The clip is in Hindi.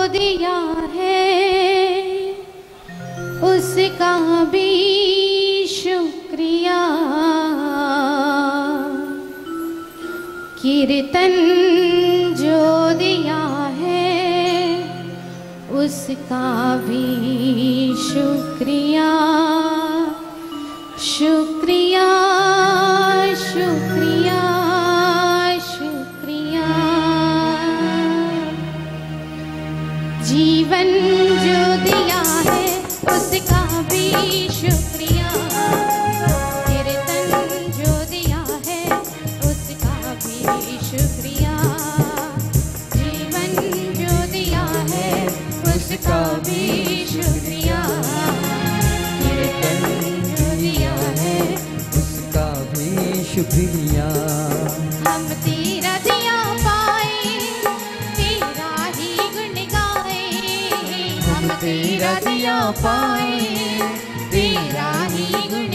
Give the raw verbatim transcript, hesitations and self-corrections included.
दिया है उसका भी शुक्रिया, कीर्तन जो दिया है उसका भी शुक्रिया, शुक्रिया शुक्रिया शुक्रिया। जीवन जो दिया है उसका भी शुक्रिया, कीर्तन जो दिया है उसका भी शुक्रिया, जीवन जो दिया है उसका भी शुक्रिया, कीर्तन जो दिया है उसका भी शुक्रिया। हम तेरा दिया पाए तेरा ही गुण गाए, हम तेरा दिया पाए तेरा ही गुण